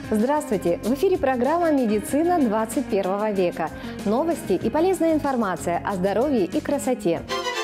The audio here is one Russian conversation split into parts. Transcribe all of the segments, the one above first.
Здравствуйте! В эфире программа «Медицина 21 века». Новости и полезная информация о здоровье и красоте.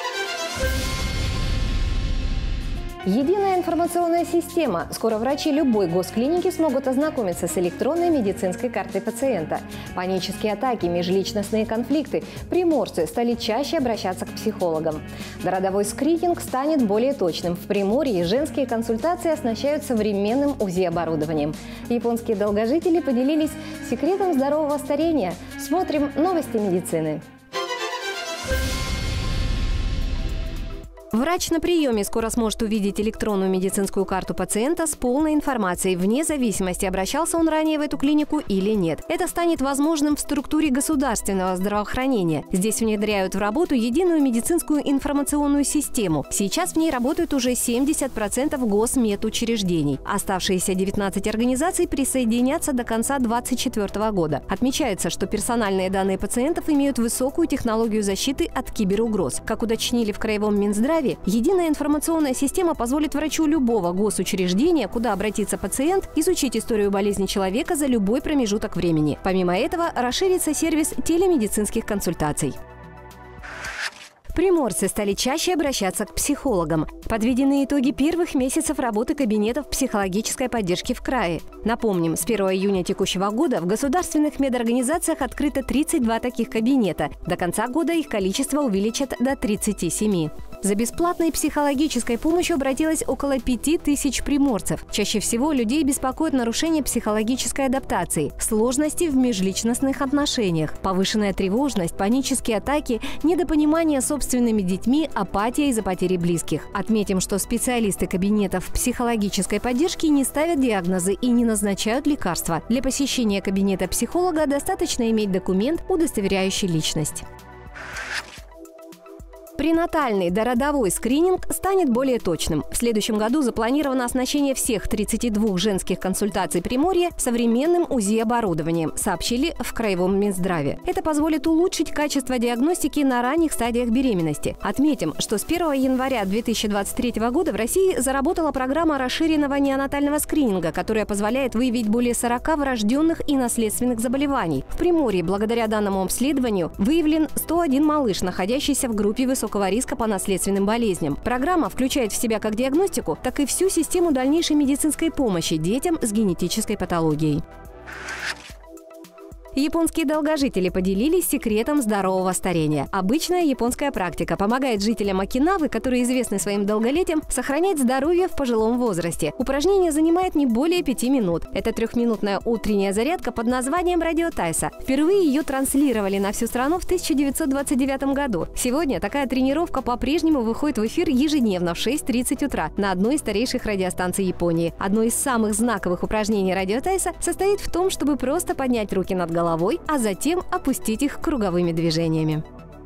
Единая информационная система. Скоро врачи любой госклиники смогут ознакомиться с электронной медицинской картой пациента. Панические атаки, межличностные конфликты. Приморцы стали чаще обращаться к психологам. Родовой скрининг станет более точным. В Приморье женские консультации оснащают современным УЗИ-оборудованием. Японские долгожители поделились секретом здорового старения. Смотрим новости медицины. Врач на приеме скоро сможет увидеть электронную медицинскую карту пациента с полной информацией, вне зависимости, обращался он ранее в эту клинику или нет. Это станет возможным в структуре государственного здравоохранения. Здесь внедряют в работу единую медицинскую информационную систему. Сейчас в ней работают уже 70% госмедучреждений. Оставшиеся 19 организаций присоединятся до конца 2024 года. Отмечается, что персональные данные пациентов имеют высокую технологию защиты от киберугроз. Как уточнили в Краевом Минздраве, единая информационная система позволит врачу любого госучреждения, куда обратится пациент, изучить историю болезни человека за любой промежуток времени. Помимо этого, расширится сервис телемедицинских консультаций. Приморцы стали чаще обращаться к психологам. Подведены итоги первых месяцев работы кабинетов психологической поддержки в крае. Напомним, с 1 июня текущего года в государственных медорганизациях открыто 32 таких кабинета. До конца года их количество увеличат до 37. За бесплатной психологической помощью обратилось около 5000 приморцев. Чаще всего людей беспокоят нарушения психологической адаптации, сложности в межличностных отношениях, повышенная тревожность, панические атаки, недопонимание собственными детьми, апатия из-за потери близких. Отметим, что специалисты кабинетов психологической поддержки не ставят диагнозы и не назначают лекарства. Для посещения кабинета психолога достаточно иметь документ, удостоверяющий личность. Пренатальный дородовой скрининг станет более точным. В следующем году запланировано оснащение всех 32 женских консультаций Приморья современным УЗИ-оборудованием, сообщили в Краевом Минздраве. Это позволит улучшить качество диагностики на ранних стадиях беременности. Отметим, что с 1 января 2023 года в России заработала программа расширенного неонатального скрининга, которая позволяет выявить более 40 врожденных и наследственных заболеваний. В Приморье благодаря данному обследованию выявлен 101 малыш, находящийся в группе высокого риска по наследственным болезням. Программа включает в себя как диагностику, так и всю систему дальнейшей медицинской помощи детям с генетической патологией. Японские долгожители поделились секретом здорового старения. Обычная японская практика помогает жителям Окинавы, которые известны своим долголетием, сохранять здоровье в пожилом возрасте. Упражнение занимает не более 5 минут. Это 3-минутная утренняя зарядка под названием «Радио Тайса». Впервые ее транслировали на всю страну в 1929 году. Сегодня такая тренировка по-прежнему выходит в эфир ежедневно в 6:30 утра на одной из старейших радиостанций Японии. Одно из самых знаковых упражнений «Радио Тайса» состоит в том, чтобы просто поднять руки над головой, а затем опустить их круговыми движениями.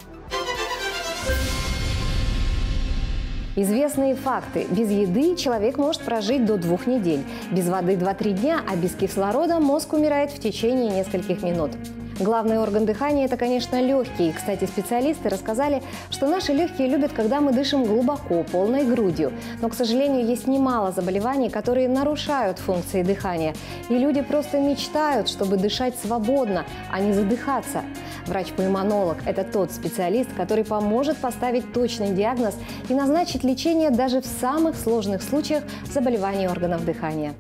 Известные факты. Без еды человек может прожить до 2 недель. Без воды 2-3 дня, а без кислорода мозг умирает в течение нескольких минут. Главный орган дыхания – это, конечно, легкие. Кстати, специалисты рассказали, что наши легкие любят, когда мы дышим глубоко, полной грудью. Но, к сожалению, есть немало заболеваний, которые нарушают функции дыхания. И люди просто мечтают, чтобы дышать свободно, а не задыхаться. Врач-пульмонолог – это тот специалист, который поможет поставить точный диагноз и назначить лечение даже в самых сложных случаях заболеваний органов дыхания.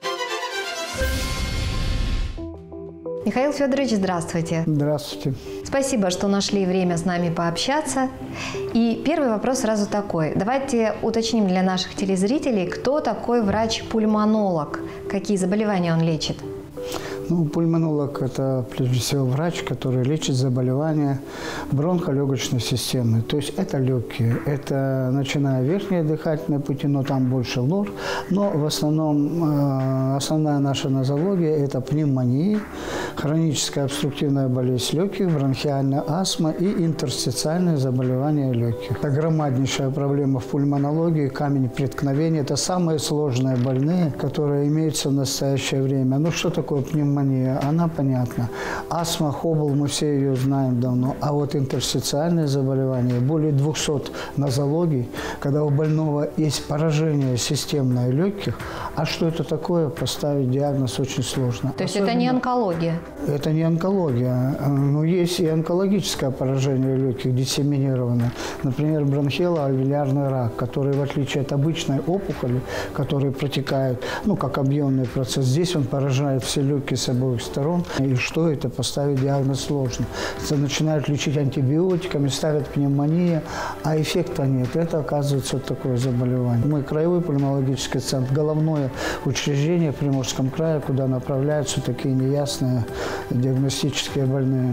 Михаил Федорович, здравствуйте. Здравствуйте. Спасибо, что нашли время с нами пообщаться. И первый вопрос сразу такой. Давайте уточним для наших телезрителей, кто такой врач-пульмонолог, какие заболевания он лечит. Пульмонолог – это, прежде всего, врач, который лечит заболевания бронхолегочной системы. То есть это легкие. Это начиная верхние дыхательные пути, но там больше лор. Но в основном основная наша нозология – это пневмония, хроническая обструктивная болезнь легких, бронхиальная астма и интерстициальные заболевания легких. Это громаднейшая проблема в пульмонологии. Камень преткновения – это самые сложные больные, которые имеются в настоящее время. Ну, что такое пневмония? Она понятна. Астма, хобл, мы все ее знаем давно. А вот интерстициальные заболевания, более 200 нозологий, когда у больного есть поражение системное легких, А что это такое, поставить диагноз очень сложно. То есть это не онкология? Это не онкология. Но есть и онкологическое поражение легких, диссеминированное. Например, бронхиально-альвеолярный рак, который, в отличие от обычной опухоли, который протекает, как объемный процесс, здесь он поражает все легкие с обоих сторон. И что это? Поставить диагноз сложно. Это начинают лечить антибиотиками, ставят пневмонию, а эффекта нет. Это, оказывается, вот такое заболевание. Мы краевой пульмонологический центр, головное учреждение в Приморском крае, куда направляются такие неясные диагностические больные.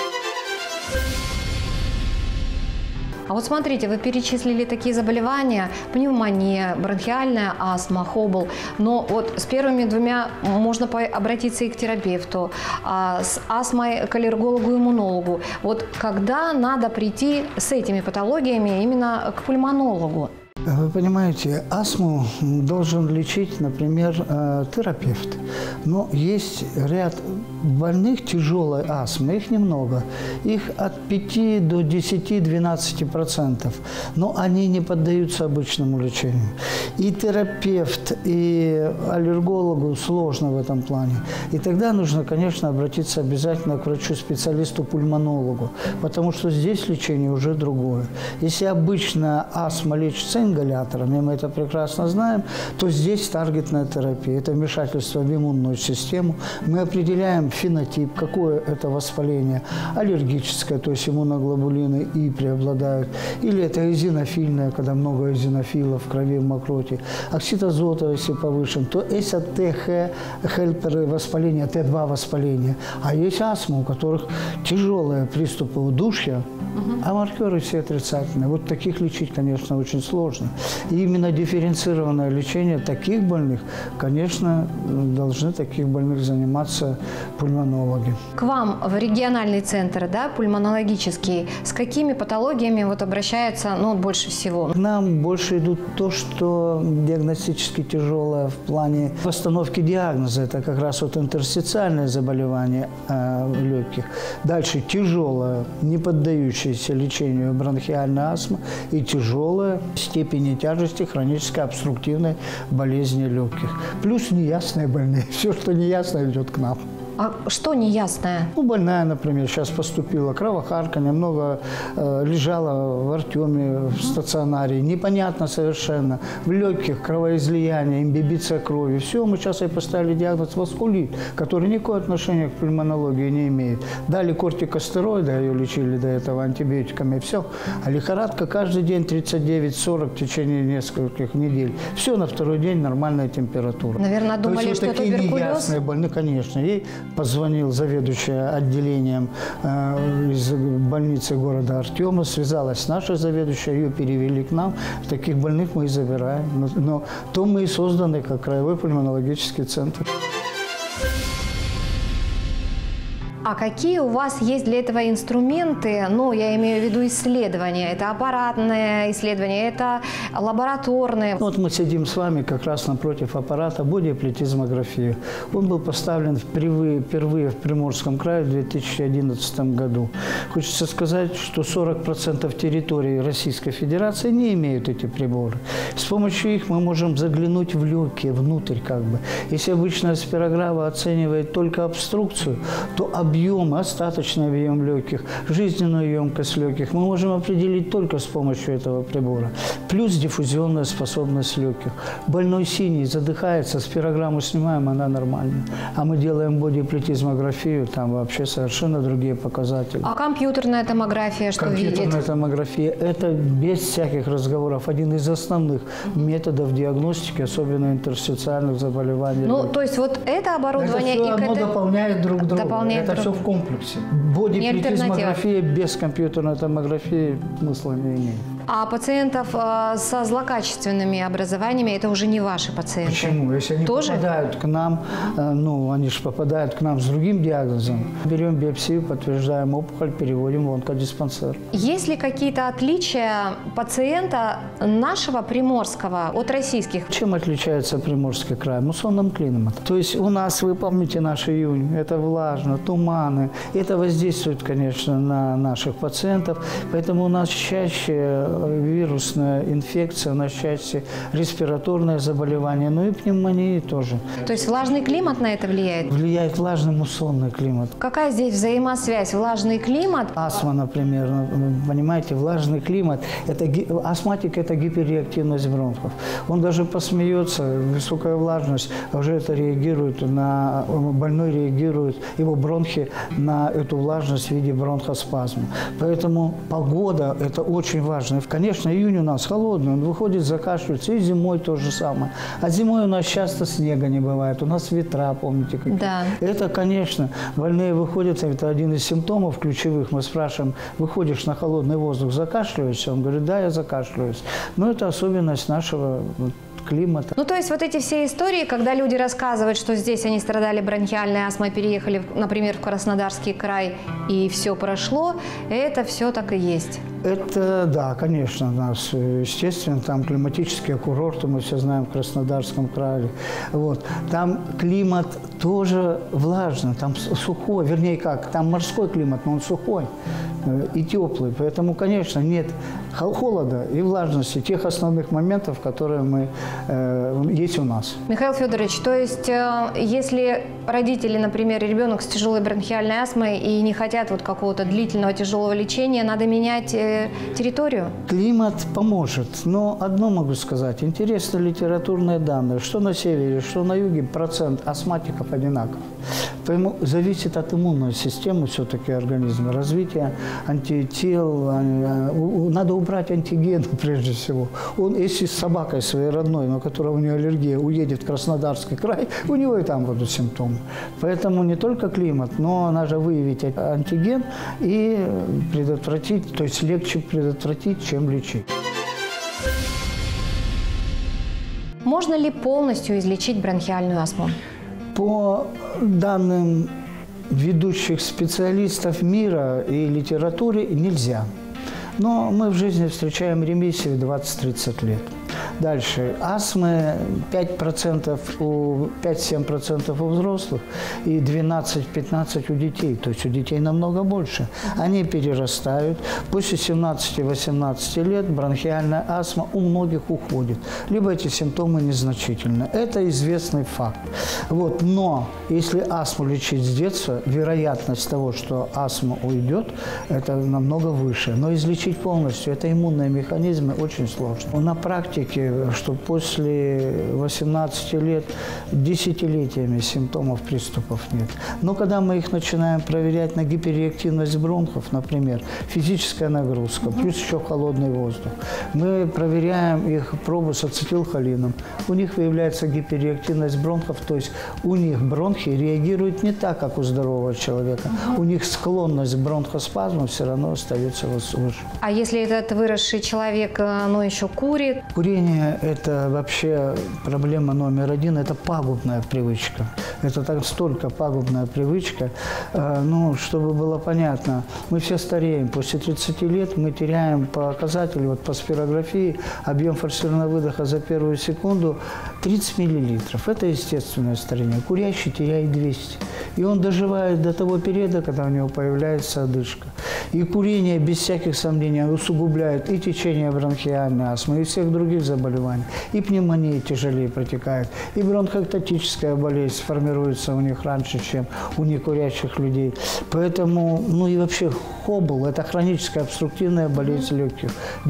А вот смотрите, вы перечислили такие заболевания: пневмония, бронхиальная астма, хобл. Но вот с первыми двумя можно обратиться и к терапевту, а с астмой к аллергологу-иммунологу. Вот когда надо прийти с этими патологиями именно к пульмонологу? Вы понимаете, астму должен лечить, например, терапевт. Но есть ряд больных тяжелой астмы, их немного. Их от 5 до 10-12%. Но они не поддаются обычному лечению. И терапевт, и аллергологу сложно в этом плане. И тогда нужно, конечно, обратиться обязательно к врачу-специалисту-пульмонологу. Потому что здесь лечение уже другое. Если обычно астма лечится ингаляторами, мы это прекрасно знаем, то здесь таргетная терапия. Это вмешательство в иммунную систему. Мы определяем фенотип, какое это воспаление. Аллергическое, то есть иммуноглобулины И преобладают. Или это эозинофильное, когда много эозинофилов в крови, в мокроте. Оксид азота, если повышен, то это ТХ-хельперы воспаления, Т2 воспаления. А есть астма, у которых тяжелые приступы удушья, а маркеры все отрицательные. Вот таких лечить, конечно, очень сложно. И именно дифференцированное лечение таких больных, конечно, должны таких больных заниматься пульмонологи. К вам в региональный центр, да, пульмонологический, с какими патологиями обращаются больше всего? К нам больше идут то, что диагностически тяжелое в плане постановки диагноза. Это как раз интерстициальное заболевание легких. Дальше тяжелое, не поддающееся лечению бронхиальная астма и тяжелая степени тяжести хронической обструктивной болезни легких. Плюс неясные больные. Все, что неясно, идет к нам. А что неясное? Больная, например, сейчас поступила, кровохарканье, много лежала в Артеме в стационаре, непонятно совершенно, в легких кровоизлияние, имбибиция крови. Все, мы сейчас ей поставили диагноз васкулит, который никакого отношения к пульмонологии не имеет. Дали кортикостероиды, ее лечили до этого антибиотиками, все. А лихорадка каждый день 39-40 в течение нескольких недель. Все, на второй день нормальная температура. Наверное, думали, что это туберкулез? Неясные больные, конечно. Ей позвонил заведующая отделением из больницы города Артема, связалась с нашей заведующей, ее перевели к нам. Таких больных мы и забираем. Но то мы и созданы как краевой пульмонологический центр. А какие у вас есть для этого инструменты? Я имею в виду исследования. Это аппаратное исследование, это лабораторное. Вот мы сидим с вами как раз напротив аппарата бодиплетизмографии. Он был поставлен впервые в Приморском крае в 2011 году. Хочется сказать, что 40% территории Российской Федерации не имеют эти приборы. С помощью их мы можем заглянуть в легкие, внутрь как бы. Если обычная спирографа оценивает только обструкцию, то объем, остаточный объем легких, жизненную емкость легких мы можем определить только с помощью этого прибора. Плюс диффузионная способность легких. Больной синий задыхается, спирограмму снимаем, она нормальная. А мы делаем бодиплетизмографию, там вообще совершенно другие показатели. А компьютерная томография что видит? Компьютерная томография – это без всяких разговоров один из основных методов диагностики, особенно интерстициальных заболеваний. То есть вот это оборудование… Это все, оно дополняет друг друга. Дополняет это все в комплексе. Бодиплетизмография без компьютерной томографии смысла не имеет. А пациентов со злокачественными образованиями – это уже не ваши пациенты? Почему? Если они тоже попадают к нам, они же попадают к нам с другим диагнозом. Берем биопсию, подтверждаем опухоль, переводим в онкодиспансер. Есть ли какие-то отличия пациента нашего приморского от российских? Чем отличается Приморский край? Муссонным климатом. То есть у нас, вы помните, наш июнь, это влажно, туманы. Это воздействует, конечно, на наших пациентов. Поэтому у нас чаще вирусная инфекция, на счастье, респираторное заболевание, но и пневмонии тоже. То есть влажный климат на это влияет? Влияет влажный муссонный климат. Какая здесь взаимосвязь? Влажный климат? Астма, например, понимаете, влажный климат. Астматик – это гиперреактивность бронхов. Он даже посмеется, высокая влажность, уже это реагирует больной реагирует, его бронхи на эту влажность в виде бронхоспазма. Поэтому погода – это очень важно. Конечно, июнь у нас холодный, он выходит, закашливается, и зимой то же самое. А зимой у нас часто снега не бывает, у нас ветра, помните, какие? Да. Это, конечно, больные выходят, это один из симптомов ключевых. Мы спрашиваем, выходишь на холодный воздух, закашливаешься? Он говорит, да, я закашливаюсь. Но это особенность нашего климата. Ну, то есть вот эти все истории, когда люди рассказывают, что здесь они страдали бронхиальной астмой, переехали, например, в Краснодарский край, и все прошло, это все так и есть. Это, да, конечно, у нас, естественно, там климатические курорты, мы все знаем, в Краснодарском крае. Вот. Там климат тоже влажный, там сухой, вернее как, там морской климат, но он сухой и теплый. Поэтому, конечно, нет холода и влажности, тех основных моментов, которые есть у нас. Михаил Федорович, то есть если родители, например, ребенок с тяжелой бронхиальной астмой и не хотят вот какого-то длительного тяжелого лечения, надо менять территорию? Климат поможет, но одно могу сказать, интересные литературные данные, что на севере, что на юге процент астматиков одинаков. Поэтому зависит от иммунной системы все-таки организма, развития антител, надо убрать антигены прежде всего. Если с собакой своей родной, но которая у нее аллергия, уедет в Краснодарский край, у него и там будут симптомы. Поэтому не только климат, но надо выявить антиген и предотвратить, то есть легче предотвратить, чем лечить. Можно ли полностью излечить бронхиальную астму? По данным ведущих специалистов мира и литературе нельзя. Но мы в жизни встречаем ремиссии в 20-30 лет. Дальше. Астмы 5-7% у взрослых и 12-15% у детей. То есть у детей намного больше. Они перерастают. После 17-18 лет бронхиальная астма у многих уходит. Либо эти симптомы незначительны. Это известный факт. Вот. Но если астму лечить с детства, вероятность того, что астма уйдет, это намного выше. Но излечить полностью, это иммунные механизмы, очень сложно. На практике, что после 18 лет десятилетиями симптомов приступов нет. Но когда мы их начинаем проверять на гиперреактивность бронхов, например, физическая нагрузка, плюс еще холодный воздух, мы проверяем их пробу с ацетилхолином. У них выявляется гиперреактивность бронхов, то есть у них бронхи реагируют не так, как у здорового человека. У них склонность к бронхоспазму все равно остается выше. А если этот выросший человек, но еще курит? Курение – это вообще проблема номер один, это пагубная привычка. Это столько пагубная привычка. Ну, чтобы было понятно, мы все стареем. После 30 лет мы теряем показатель, вот по спирографии, объем форсированного выдоха за первую секунду 30 мл. Это естественное старение. Курящий теряет 200. И он доживает до того периода, когда у него появляется одышка. И курение, без всяких сомнений, усугубляет и течение бронхиальной астмы, и всех других заболеваний. И пневмония тяжелее протекает, и бронхоэктатическая болезнь формируется у них раньше, чем у некурящих людей. Поэтому, ну и вообще хобл – это хроническая обструктивная болезнь легких.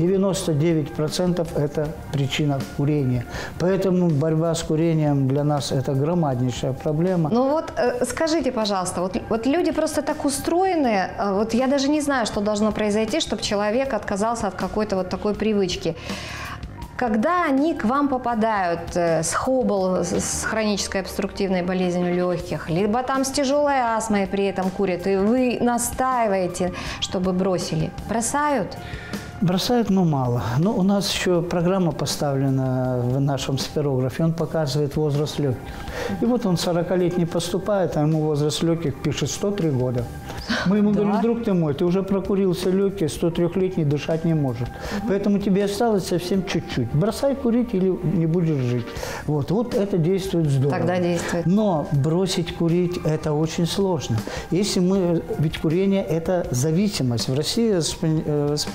99% – это причина курения. Поэтому борьба с курением для нас – это громаднейшая проблема. Ну вот скажите, пожалуйста, вот люди просто так устроены, вот я даже не знаю, что должно произойти, чтобы человек отказался от какой-то вот такой привычки. Когда они к вам попадают с хобл, с хронической обструктивной болезнью легких, либо там с тяжелой астмой при этом курят, и вы настаиваете, чтобы бросили, бросают? Бросают, но мало. Но у нас еще программа поставлена в нашем спирографе, он показывает возраст легких. И вот он 40-летний поступает, а ему возраст легких пишет 103 года. Мы ему говорим, друг ты мой, ты уже прокурился легкие, 103-летний дышать не может. Поэтому тебе осталось совсем чуть-чуть. Бросай курить или не будешь жить. Вот это действует здорово. Тогда действует. Но бросить курить – это очень сложно. Ведь курение – это зависимость. В России воспринимают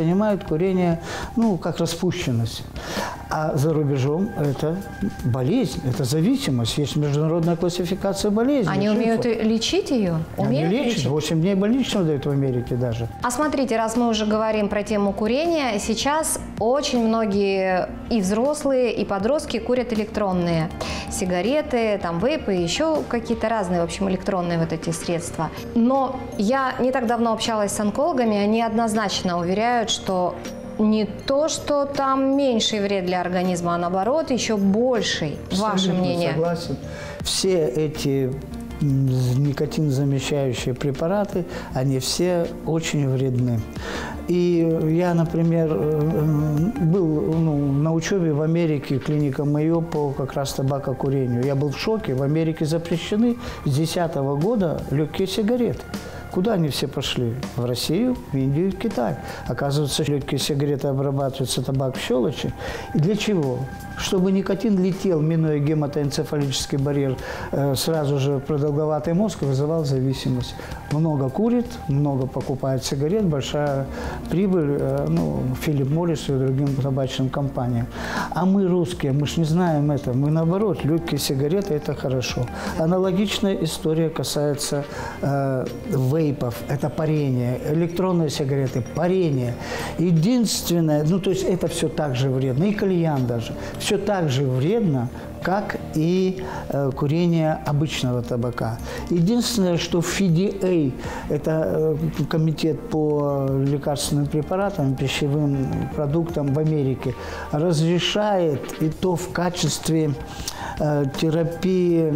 курение, ну, как распущенность. А за рубежом это болезнь, это зависимость. Есть международная классификация болезней. Они умеют лечить ее? Они лечат. 8 дней больничного дают в Америке даже. А смотрите, раз мы уже говорим про тему курения, сейчас очень многие и взрослые, и подростки курят электронные сигареты, там вейпы, еще какие-то разные, в общем, электронные вот эти средства. Но я не так давно общалась с онкологами, они однозначно уверяют, что не то, что там меньший вред для организма, а наоборот, еще больший. Ваше мнение? Согласен. Все эти никотинозамещающие препараты, они все очень вредны. И я, например, был на учебе в Америке, клиника Майо по как раз табакокурению. Я был в шоке. В Америке запрещены с 2010 года легкие сигареты. Куда они все пошли? В Россию, в Индию и в Китай. Оказывается, легкие сигареты обрабатываются табак в щелочи. И для чего? Чтобы никотин летел, минуя гематоэнцефалический барьер, сразу же в продолговатый мозг, вызывал зависимость. Много курит, много покупает сигарет, большая прибыль Филипп Моррис и другим табачным компаниям. А мы, русские, мы ж не знаем это. Мы, наоборот, легкие сигареты – это хорошо. Аналогичная история касается вейпов, это парение, электронные сигареты, парение. Единственное, то есть это все так же вредно, и кальян даже, все так же вредно, как и курение обычного табака. Единственное, что FDA, это комитет по лекарственным препаратам, пищевым продуктам в Америке, разрешает, и то в качестве терапии,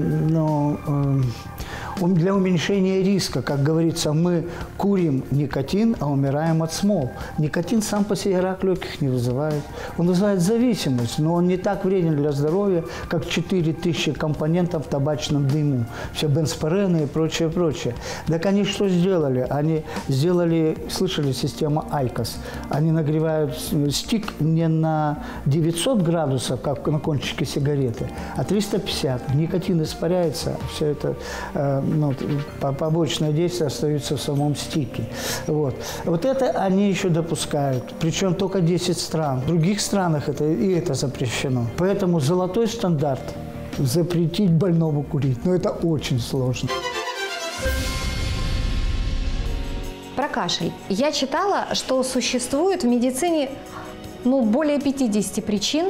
для уменьшения риска. Как говорится, мы курим никотин, а умираем от смол. Никотин сам по себе рак легких не вызывает. Он вызывает зависимость, но он не так вреден для здоровья, как 4000 компонентов в табачном дыму. Все бензопирены и прочее, прочее. Так они что сделали? Они сделали, слышали, систему IQOS. Они нагревают стик не на 900 градусов, как на кончике сигареты, а 350. Никотин испаряется, все это побочное действие остается в самом стике. Вот это они еще допускают. Причем только 10 стран. В других странах это запрещено. Поэтому золотой стандарт – запретить больному курить. Но это очень сложно. Про кашель. Я читала, что существует в медицине более 50 причин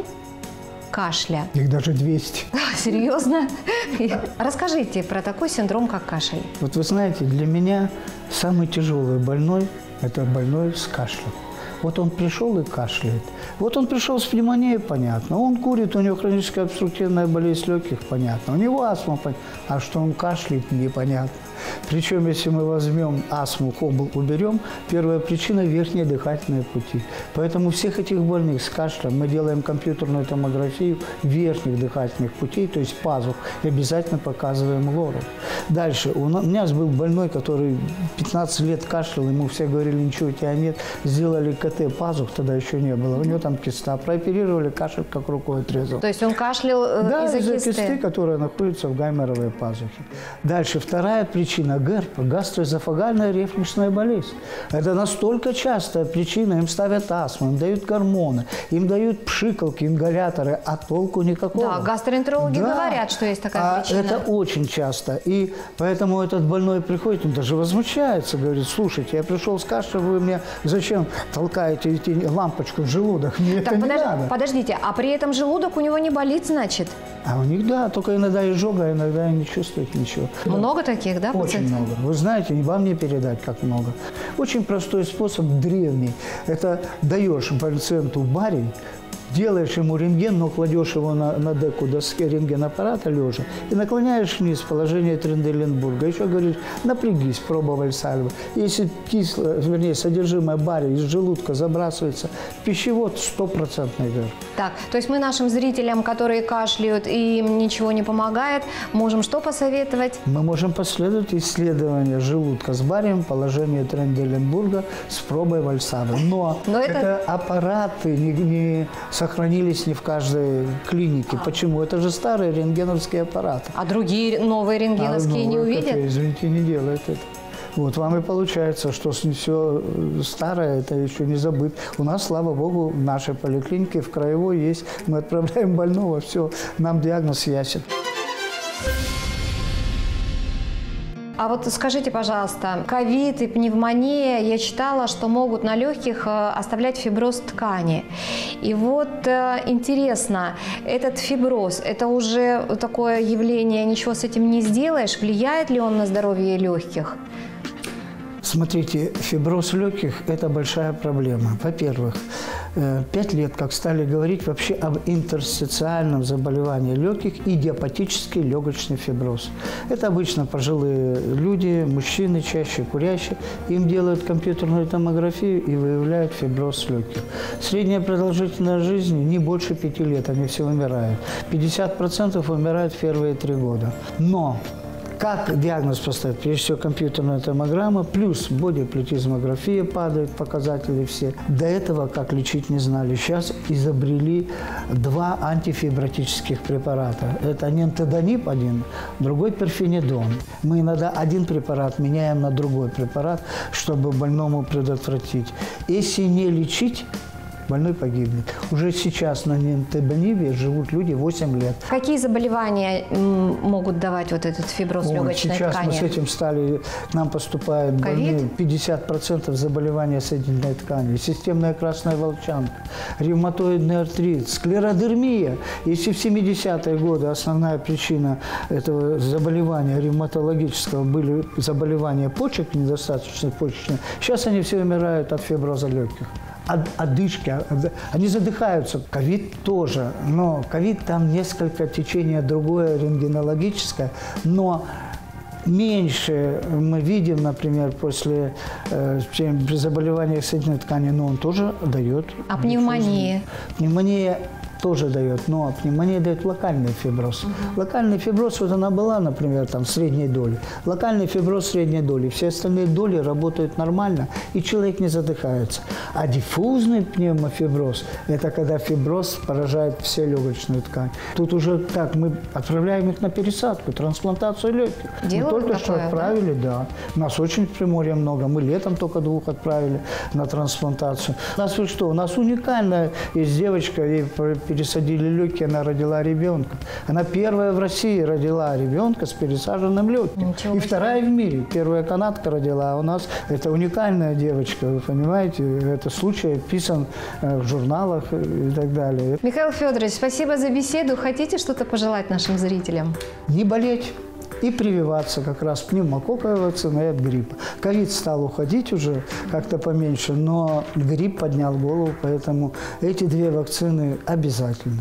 кашля. Их даже 200. Серьезно? Расскажите про такой синдром, как кашель. Вот вы знаете, для меня самый тяжелый больной – это больной с кашлем. Вот он пришел и кашляет. Вот он пришел с пневмонией, понятно. Он курит, у него хроническая обструктивная болезнь легких, понятно. У него астма, понятно. А что он кашляет, непонятно. Причем, если мы возьмем астму, уберем, первая причина – верхние дыхательные пути. Поэтому всех этих больных с кашлем мы делаем компьютерную томографию верхних дыхательных путей, то есть пазух, и обязательно показываем лору. Дальше. У меня был больной, который 15 лет кашлял, ему все говорили, ничего у тебя нет. Сделали КТ пазух, тогда еще не было. У него там киста. Прооперировали, кашель как рукой отрезал. То есть он кашлял из-за кисты, которая находится в гайморовой пазухе. Дальше. Вторая причина – ГЭРБ, гастроэзофагальная рефлюксная болезнь. Это настолько частая причина. Им ставят астму, им дают гормоны, им дают пшикалки, ингаляторы, а толку никакого. Да, гастроэнтерологи говорят, что есть такая причина. Это очень часто. И поэтому этот больной приходит, он даже возмущается, говорит, слушайте, я пришел с кашлем, вы мне зачем толкаете лампочку в желудок? Мне это не надо. Подождите, а при этом желудок у него не болит, значит? А у них, да, только иногда изжога, иногда не чувствует ничего. Много таких, да? Очень много. Вы знаете, вам не передать, как много. Очень простой способ, древний. Это даешь пациенту барий, делаешь ему рентген, но кладешь его на деку доски рентгенаппарата лежа и наклоняешь вниз положение Тренделенбурга. Еще говоришь, напрягись, проба Вальсальва. Если содержимое бария из желудка забрасывается в пищевод, 100% вверх. Так, то есть мы нашим зрителям, которые кашляют и им ничего не помогает, можем что посоветовать? Мы можем последовать исследование желудка с барием, положение Тренделенбурга с пробой Вальсальва. Но это аппараты не сохранились не в каждой клинике. Почему? Это же старые рентгеновские аппараты. А другие новые рентгеновские не увидят? Извините, не делают это. Вот вам и получается, что все старое, это еще не забыт. У нас, слава богу, в нашей поликлинике, в краевой есть. Мы отправляем больного, все, нам диагноз ясен. А вот скажите, пожалуйста, ковид и пневмония, я читала, что могут на легких оставлять фиброз ткани. И вот интересно, этот фиброз, это уже такое явление, ничего с этим не сделаешь, влияет ли он на здоровье легких? Смотрите, фиброз легких – это большая проблема. Во-первых, 5 лет, как стали говорить вообще об интерстициальном заболевании легких, идиопатический легочный фиброз. Это обычно пожилые люди, мужчины чаще, курящие. Им делают компьютерную томографию и выявляют фиброз легких. Средняя продолжительность жизни не больше 5 лет, они все умирают. 50% умирают в первые 3 года. Но как диагноз поставить? Прежде всего, компьютерная томограмма, плюс бодиплетизмография, падают показатели все. До этого как лечить не знали. Сейчас изобрели 2 антифибротических препарата. Это нентедонип один, другой перфенидон. Мы иногда один препарат меняем на другой препарат, чтобы больному предотвратить. Если не лечить, больной погибнет. Уже сейчас на нентедонипе живут люди 8 лет. Какие заболевания могут давать вот этот фиброз легочной сейчас ткани? Мы с этим стали, к нам поступают больные, 50% заболевания соединительной ткани, системная красная волчанка, ревматоидный артрит, склеродермия. Если в 70-е годы основная причина этого заболевания ревматологического были заболевания почек, недостаточных почечных, сейчас они все умирают от фиброза легких. Одышки, они задыхаются. Ковид тоже, но ковид там несколько течение другое, рентгенологическое, но меньше мы видим, например, после при заболеваниях соединительной ткани, но он тоже дает. А пневмония? Пневмония тоже дает, но пневмония дает локальный фиброз. Локальный фиброз, вот она была, например, там, средней доли. Локальный фиброз средней доли. Все остальные доли работают нормально, и человек не задыхается. А диффузный пневмофиброз – это когда фиброз поражает все легочную ткань. Тут уже так, мы отправляем их на пересадку, трансплантацию легких. Делают мы только такое, что отправили, да? Нас очень в Приморье много. Мы летом только 2 отправили на трансплантацию. У нас вот что? У нас уникальная есть девочка, ей пересадили легкие, она родила ребенка. Она первая в России родила ребенка с пересаженным легким. И вторая в мире. Первая канадка родила, а у нас это уникальная девочка, вы понимаете? Это случай описан в журналах и так далее. Михаил Федорович, спасибо за беседу. Хотите что-то пожелать нашим зрителям? Не болеть и прививаться как раз пневмококковой вакциной от гриппа. Ковид стал уходить уже как-то поменьше, но грипп поднял голову, поэтому эти 2 вакцины обязательно.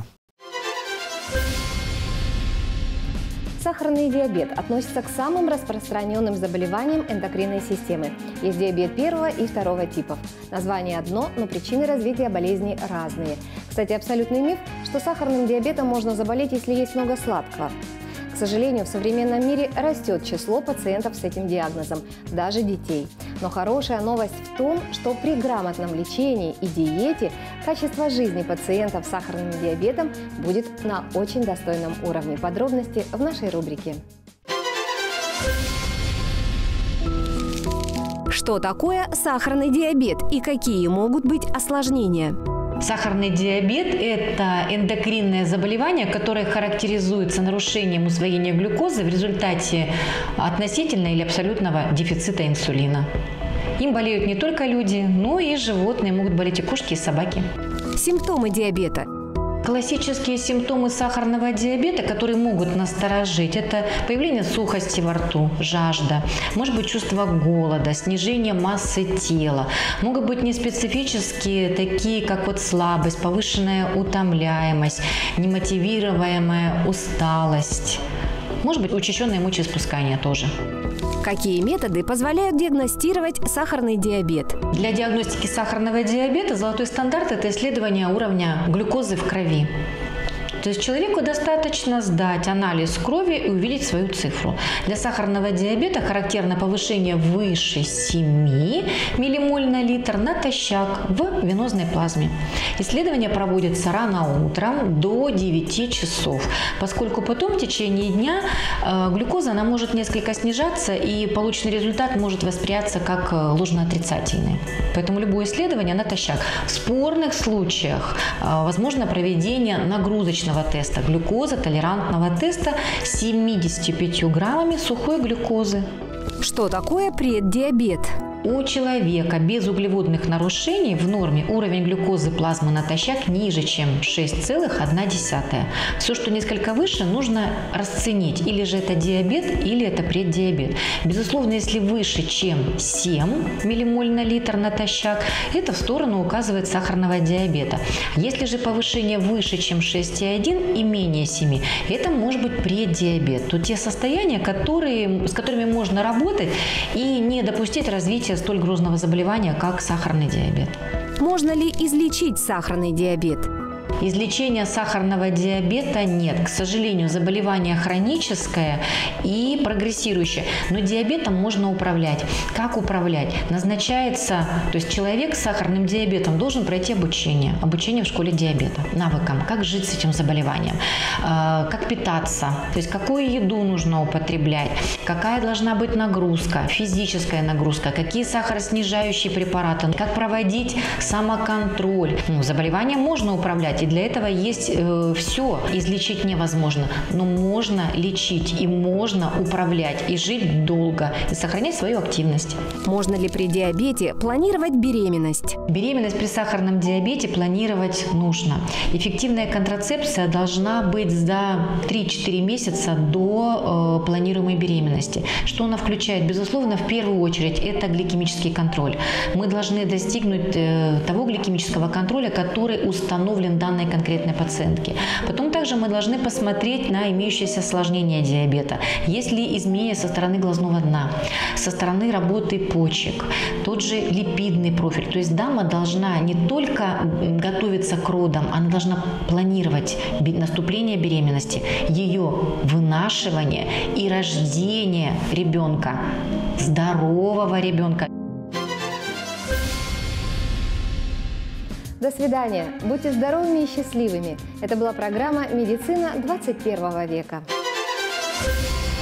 Сахарный диабет относится к самым распространенным заболеваниям эндокринной системы. Есть диабет 1 и 2 типов. Название одно, но причины развития болезни разные. Кстати, абсолютный миф, что сахарным диабетом можно заболеть, если есть много сладкого. К сожалению, в современном мире растет число пациентов с этим диагнозом, даже детей. Но хорошая новость в том, что при грамотном лечении и диете качество жизни пациентов с сахарным диабетом будет на очень достойном уровне. Подробности в нашей рубрике. Что такое сахарный диабет и какие могут быть осложнения? Сахарный диабет – это эндокринное заболевание, которое характеризуется нарушением усвоения глюкозы в результате относительного или абсолютного дефицита инсулина. Им болеют не только люди, но и животные, могут болеть и кошки, и собаки. Симптомы диабета. Классические симптомы сахарного диабета, которые могут насторожить, это появление сухости во рту, жажда, может быть чувство голода, снижение массы тела. Могут быть неспецифические, такие как вот слабость, повышенная утомляемость, немотивируемая усталость. Может быть учащенное мочеиспускание тоже. Какие методы позволяют диагностировать сахарный диабет? Для диагностики сахарного диабета золотой стандарт – это исследование уровня глюкозы в крови. То есть человеку достаточно сдать анализ крови и увидеть свою цифру. Для сахарного диабета характерно повышение выше 7 миллимоль на литр натощак в венозной плазме. Исследование проводится рано утром до 9 часов, поскольку потом в течение дня глюкоза она может несколько снижаться, и полученный результат может восприняться как ложноотрицательный. Поэтому любое исследование натощак. В спорных случаях возможно проведение нагрузочного теста глюкозотолерантного теста с 75 граммами сухой глюкозы. Что такое преддиабет? У человека без углеводных нарушений в норме уровень глюкозы плазмы натощак ниже, чем 6,1. Все, что несколько выше, нужно расценить. Или же это диабет, или это преддиабет. Безусловно, если выше, чем 7 миллимоль на литр натощак, это в сторону указывает сахарного диабета. Если же повышение выше, чем 6,1 и менее 7, это может быть преддиабет. То те состояния, с которыми можно работать и не допустить развития столь грозного заболевания, как сахарный диабет. Можно ли излечить сахарный диабет? Излечения сахарного диабета нет. К сожалению, заболевание хроническое и прогрессирующее. Но диабетом можно управлять. Как управлять? Назначается, то есть человек с сахарным диабетом должен пройти обучение. Обучение в школе диабета. Навыкам, как жить с этим заболеванием, как питаться, то есть какую еду нужно употреблять, какая должна быть нагрузка, физическая нагрузка, какие сахароснижающие препараты, как проводить самоконтроль. Заболевание можно управлять. И для этого есть все. Излечить невозможно, но можно лечить и можно управлять, и жить долго, и сохранять свою активность. Можно ли при диабете планировать беременность? Беременность при сахарном диабете планировать нужно. Эффективная контрацепция должна быть за 3-4 месяца до планируемой беременности. Что она включает? Безусловно, в первую очередь, это гликемический контроль. Мы должны достигнуть того гликемического контроля, который установлен данной конкретной пациентке. Потом также мы должны посмотреть на имеющиеся осложнения диабета. Есть ли изменения со стороны глазного дна, со стороны работы почек, тот же липидный профиль. То есть дама должна не только готовиться к родам, она должна планировать наступление беременности, ее вынашивание и рождение ребенка, здорового ребенка. До свидания. Будьте здоровыми и счастливыми. Это была программа «Медицина 21 века».